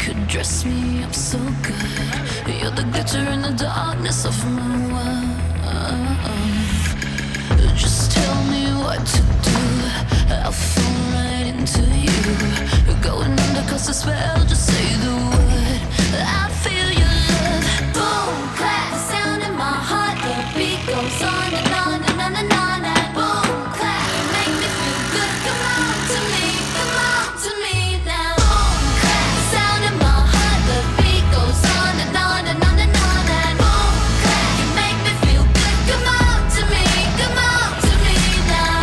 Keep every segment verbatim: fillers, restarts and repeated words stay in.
could dress me up so good. You're the glitter in the darkness of my world. Just tell me what to do, I'll fall right into you. Going under cause the spell, just say the word. I feel your love. Boom, clap, the sound in my heart. The beat goes on and on and on and on. And boom, clap, you make me feel good. Come on to me, come on to me now. Boom, clap, the sound in my heart. The beat goes on and on and on and on. And boom, clap, you make me feel good. Come on to me, come on to me now.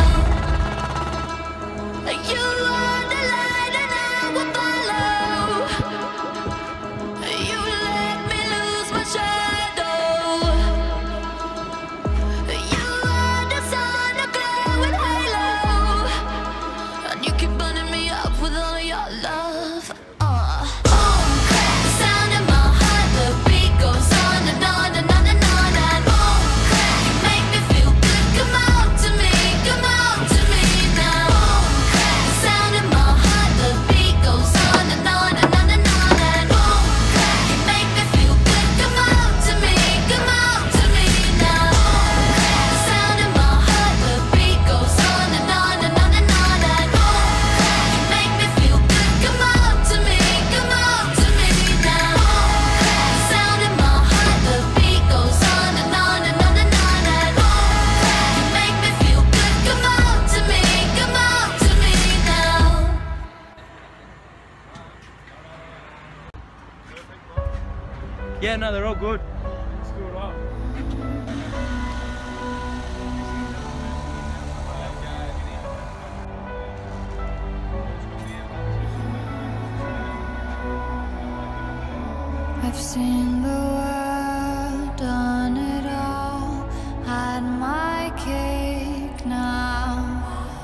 You are the light and I will follow. You let me lose my shadow. You are the sun, a glowing halo, and you keep burning me up with all your love. Uh. Boom, clap, the sound in my heart. The beat goes on and on and on and on. And boom, clap, you make me feel good. Come on to me, come on to me now. Boom, clap, the sound in my heart. The beat goes on and on and on and on. And boom, clap, you make me feel good. Come on to me, come on to me now. Boom, clap, the sound in my heart. The beat goes on and on and on and on. And boom, clap, you make me feel good. Come on to me, come on to me now. Boom, clap, the sound in my heart. The beat goes on and on and on and on. And boom, clap, you make me feel good. Come on to me, come on to me now. Yeah, no, they're all good. I've seen the world, done it all, had my cake now.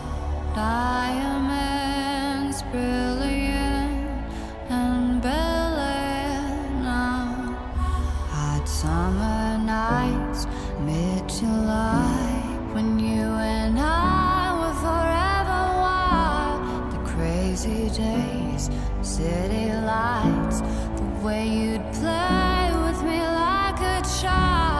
Diamonds brilliant and brilliant now. Hot summer nights, mid-July, when you and I were forever wild. The crazy days, city lights, the way you'd play with me like a child.